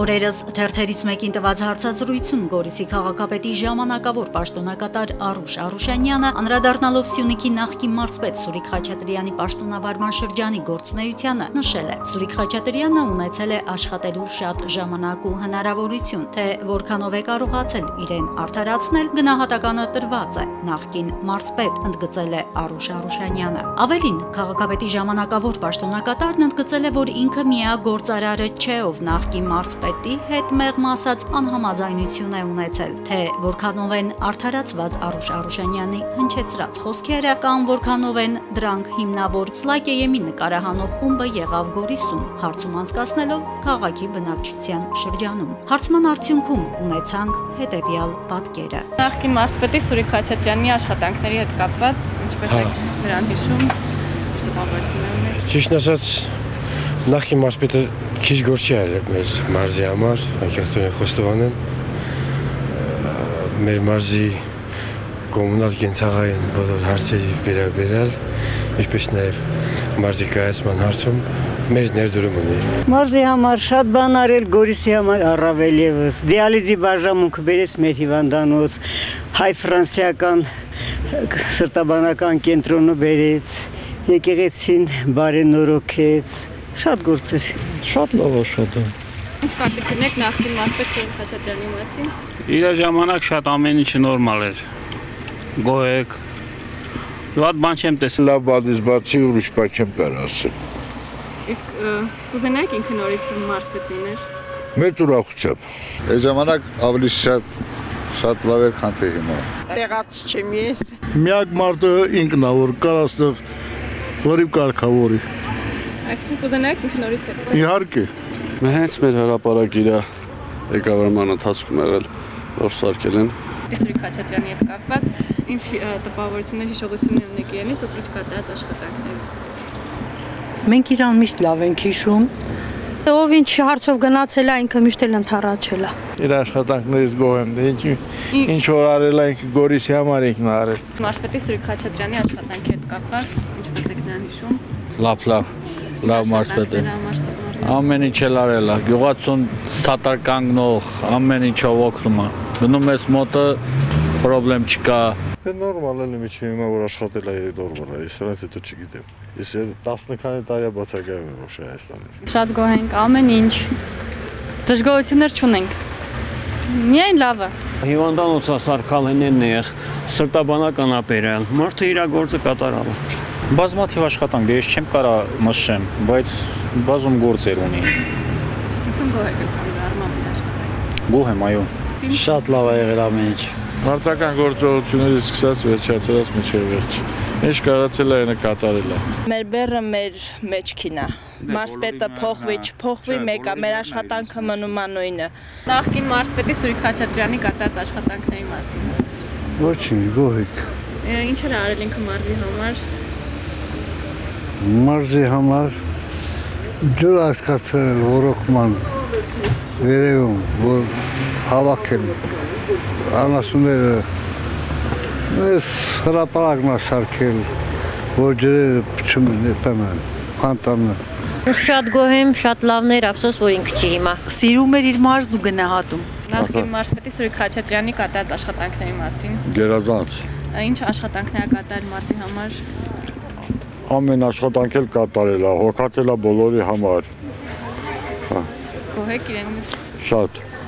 Օրերս թերթերից մեկին տված հարցազրույցում Գորիսի քաղաքապետի ժամանակավոր պաշտոնակատար Արուշ Արուշանյանը անդրադառնալով Սյունիքի նախկին մարզպետ Սուրիկ Խաչատրյանի պաշտոնավարման շրջանի գործունեությանը նշել է. Սուրիկ Խաչատրյանը ունեցել է աշխատելու շատ ժամանակ ու հնարավորություն, թե որքանով է կարողացել իրեն արդարացնել, գնահատականը տրված է նախկին մարզպետ, ընդգծել է Արուշ Արուշանյանը։ Ավելին, քաղաքապետի ժամանակավոր պաշտոնակատարն ընդգծել է, որ ինքը միակ գործարարը չէ, ով նախկին մարզպետի հետ մեղմ ասած անհամաձայնություն է ունեցել, թե որքանով են արդարացված Արուշ Արուշանյանի հնչեցրած խոսքերը կամ որքանով են դրանք հիմնավոր Սլակեյեմի նկարահանող խումբը եղավ Գորիսում, հարցում անցկացնելով քաղաքի բնակչության շրջանում։ Հարցման արդյունքում ունեցանք հետևյալ պատկերը։ Նախկին մարզպետի Սուրիկ Խաչատրյանի աշխատանքների հետ կապված, ինչպես եք նրան հիշում, ճիշտ ասած, նախկին մարզպետը քիչ գործ չի արել մեր մարզի համար, անկեղծորեն խոստովան եմ, մեր մարզի կոմունալ կենցաղային բոլոր հարցերի վերաբերյալ, ինչպես նաև մարզի կայացման հարցում մեծ ներդրում ունի։ Մարզի համար շատ բան արել, Գորիսի համար առավել ևս, դիալիզի բաժանմունքը բերեց մեր հիվանդանոց, հայ-ֆրանսիական սրտաբանական կենտրոնը բերեց, եկեղեցին բարենորոգեց, շատ գործեր։ Շատ լավ է, շատ է։ Ինչ կարծիք ունեք նախկին մարզպետ Սուրիկ Խաչատրյանի մասին։ Իր ժամանակ շատ ամեն ինչը նորմալ էր։ Գոհեք։ Վատ բան չեմ տեսել։ Լավ բանից բացի ուրիշ բան չեմ կարող ասել։ Իսկ կուզենայիք ինքը նորից մարզպետ լիներ։ Մեծ ուրախությամբ։ Այս ժամանակ ավելի շատ լավ էր, քան թե հիմա։ Տեղած չեմ ես։ Միակ մարդը ինքն է, որ կար այստեղ լրիվ կարգավորի։ Այսինքն կուզենայիք ինքը նորից հետ։ Իհարկե։ Հենց մեր հրապարակ իր ղեկավարման ընթացքում եղել, որ սարքել են։ Սուրիկ Խաչատրյանի հետ կապված ինչ տպավորություններ, հիշողություններ ունեք իրենից ու իր կատարած աշխատանքներից։ Մենք իրան միշտ լավ ենք հիշում։ Ով ինչ հարցով գնացել է, ինքը միշտ էլ ընդառաջել է։ Իր աշխատանքներից գոհ եմ, ինչ որ արել է ինքը Գորիսի համար ինքն է արել։ Մարզպետի Սուրիկ Խաչատրյանի աշխատանքի հետ կապված ինչպես եք նրան հիշում։ Լավ մարզպետ է։ Ամեն ինչ էլ արել է, գյուղացուն սատար կանգնող, ամեն ինչով օգնում է։ Գնում ես մոտը, պրոբլեմ չկա։ Նորմալ է միջին հիմա որ աշխատել է նորմալ է, ես նրանց հետո չգիտեմ։ Ես 10 քանի տարի բացակայում եմ ոչ Հայաստանից։ Շատ գոհ ենք, ամեն ինչ։ Դժգոհություններ չունենք։ Միայն լավը։ Հիվանդանոցը սարքալեններն է, սրտաբանական ապերել, մարդը իր գործը կատարալ է։ Բազմաթիվ աշխատանք, ես չեմ կարող մշեմ, բայց բազում գործեր ունի։ Ինչու գոհ եք արմամբ աշխատանք։ Գոհ եմ, այո։ Շատ լավ է եղել ամեն ինչ։ Մարտական գործողություններից սկսած վերջացած մինչև վերջ։ Ինչ կարացել է, այնը կատարել է։ Մեր բեռը մեր մեջքին է։ Մարզպետը փոխվի, չփոխվի, մեկ է, մեր աշխատանքը մնում է նույնը։ Նախկին մարզպետի Սուրիկ Խաչատրյանի կատարած աշխատանքների մասին։ Ոչինչ, գոհ եք։ Ինչ էր արել ինքը մարզի համար։ Մարզի համար ջուր հասկացել ռոռոկման վերևում, որ հավաքել անասունները ես հրապարակն է սարքել, որ ջրերը փչում են, էտանան, փանտանը։ Շատ գոհ եմ, շատ լավն էր, ափսոս որ ինքը չի հիմա։ Սիրում էր իր մարզն ու գնահատում։ Նախկին մարզպետի Սուրիկ Խաչատրյանի կատարած աշխատանքների մասին։ Գերազանց։ Ինչ աշխատանքներ ա կատարել մարզի համար։ Ամեն աշխատանք էլ կատարել է, հոգացել է բոլորի համար։ Գոհ եք իրենից։ Շատ։